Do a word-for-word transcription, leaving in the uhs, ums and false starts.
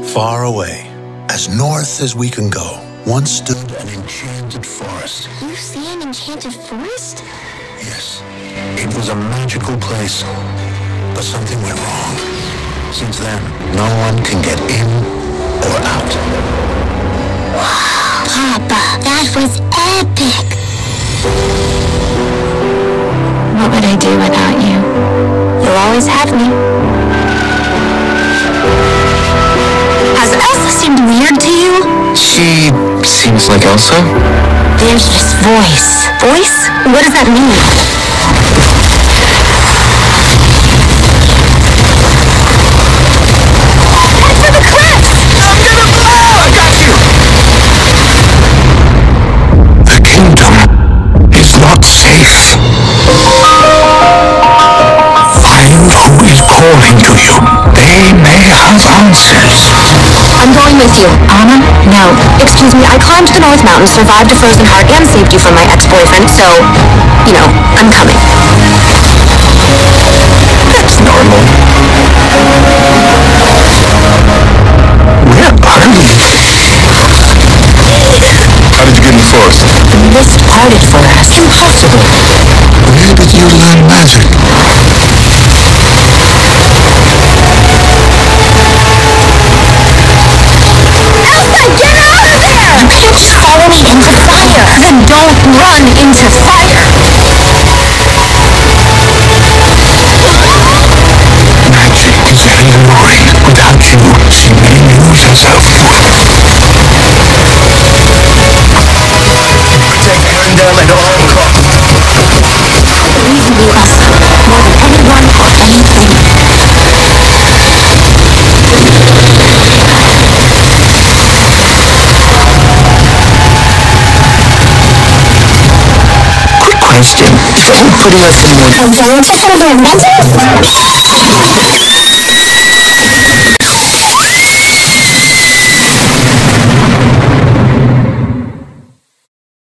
Far away, as north as we can go, once stood an enchanted forest. You see an enchanted forest? Yes, it was a magical place, but something went wrong. Since then, no one can get in or out. Wow, Papa, that was epic! What would I do without you? You'll always have me. Has Elsa seemed weird to you? She seems like Elsa. There's this voice. Voice? What does that mean? Head for the cliffs! I'm gonna blow! I got you! The kingdom is not safe. Find who is calling to you. They may have answers. I'm going with you. Anna? No. Excuse me, I climbed the North Mountain, survived a frozen heart, and saved you from my ex-boyfriend, so, you know, I'm coming. That's normal. Where are we? How did you get in the forest? The mist parted for us. Impossible. Where did you learn magic? Follow me into fire. Then don't run into fire. Magic is very alluring. Without you, she may lose herself. Protect Arendelle at all costs. Believe in you, Elsa, more than anyone or anything. Question. If you keep putting us in one... A road to further adventure?